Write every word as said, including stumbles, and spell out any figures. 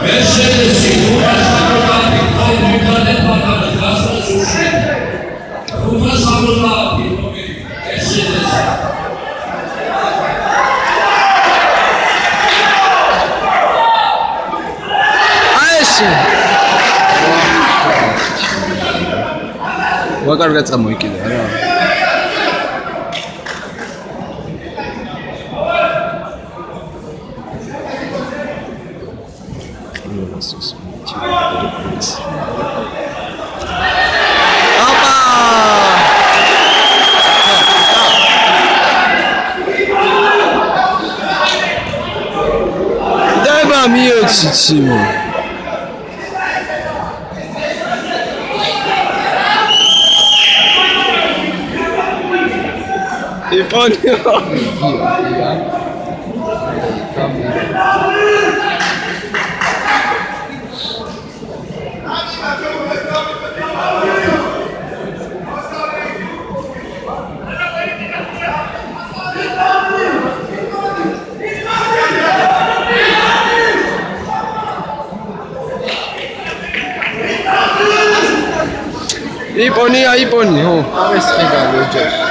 Mercedes-i, Uğraşlarla bir internet bakanı, kasma suçlu. Uğraşlarla bir Mercedes. ვაკარ გაწამოიკიდა რა. აპა! დაება მიოციციმო. Япония. Япония, Япония. Ам ეს ხება ლოჯა.